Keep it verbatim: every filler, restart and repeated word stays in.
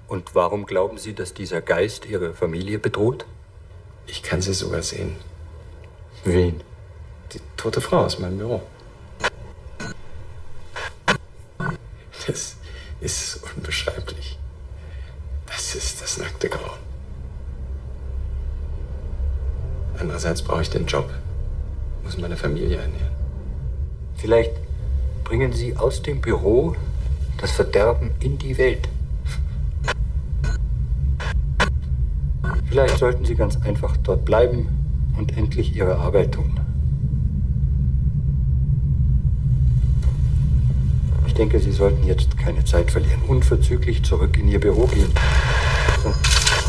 Und warum glauben Sie, dass dieser Geist Ihre Familie bedroht? Ich kann sie sogar sehen. Wen? Die tote Frau aus meinem Büro. Das ist unbeschreiblich. Das ist das nackte Grauen. Andererseits brauche ich den Job. Ich muss meine Familie ernähren. Vielleicht bringen Sie aus dem Büro das Verderben in die Welt. Vielleicht sollten Sie ganz einfach dort bleiben und endlich Ihre Arbeit tun. Ich denke, Sie sollten jetzt keine Zeit verlieren. Unverzüglich zurück in Ihr Büro gehen. So.